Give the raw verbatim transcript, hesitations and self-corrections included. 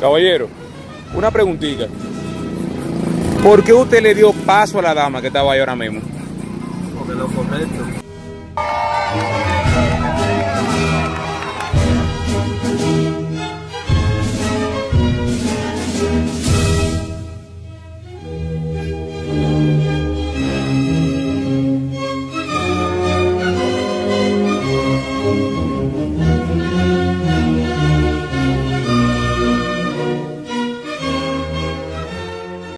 Caballero, una preguntita. ¿Por qué usted le dio paso a la dama que estaba ahí ahora mismo? Porque lo correcto